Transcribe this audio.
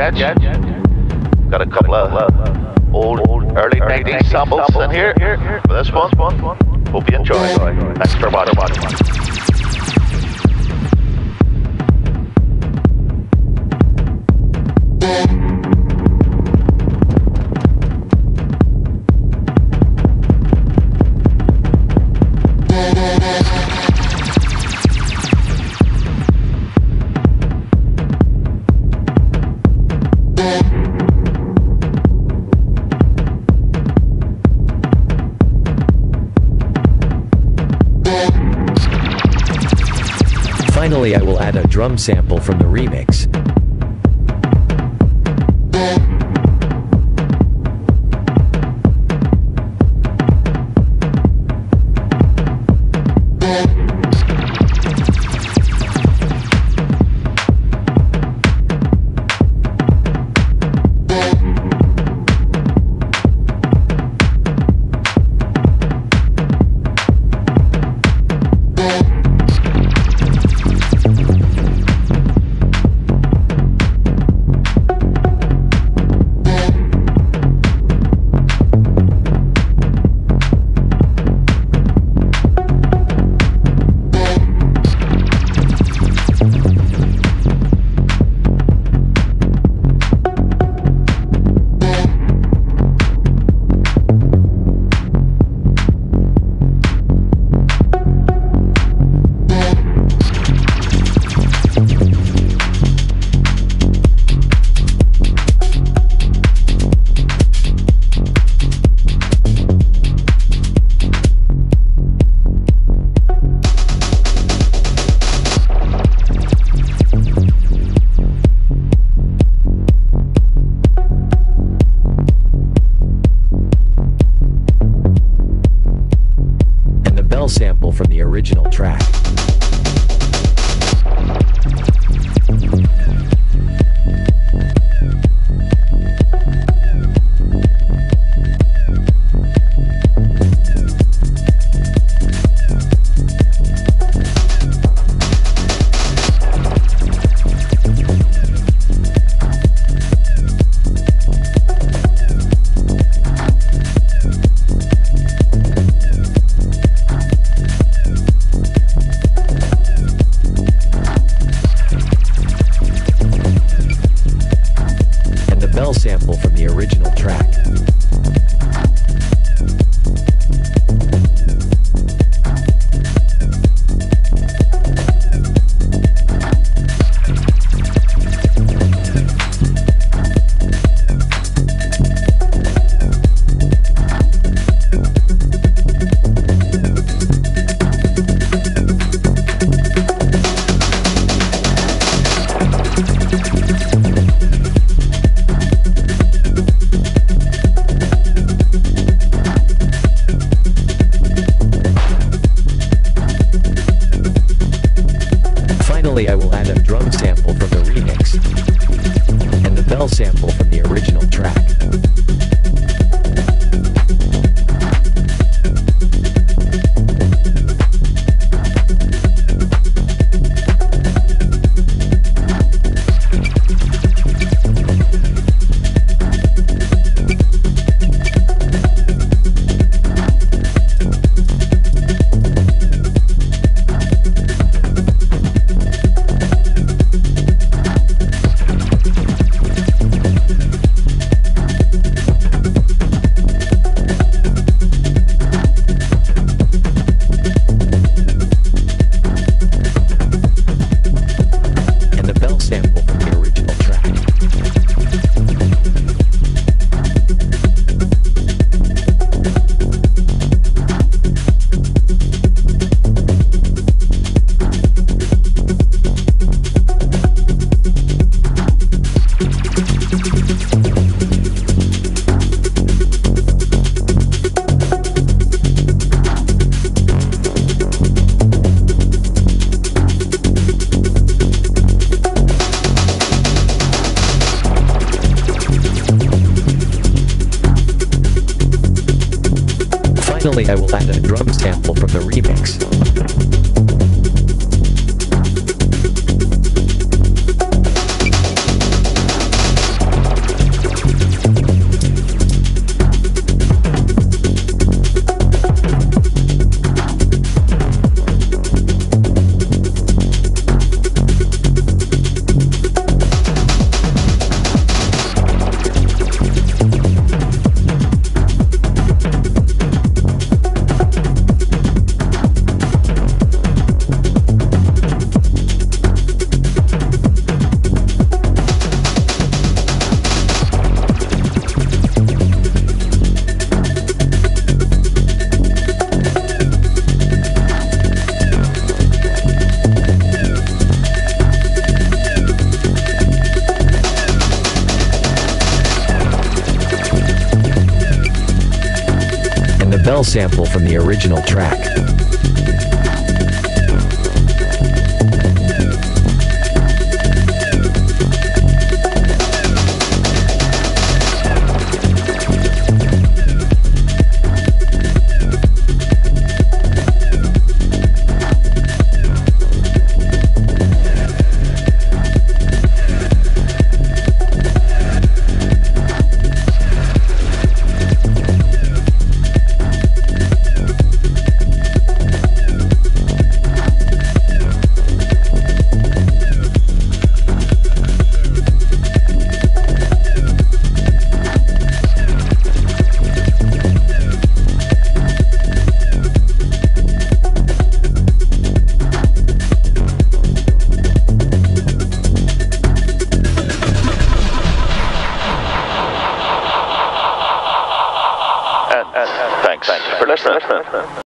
sketch. Got a couple of old early 90s samples in here for this one. Hope you enjoy. Thanks for watching. Finally, I will add a drum sample from the remix. Sample from the original track. Sample from the original track. Finally, I will add a drum sample from the remix and the bell sample from the original track. Finally, I will add a drum sample from the remix. bell sample from the original track. Thanks for listening.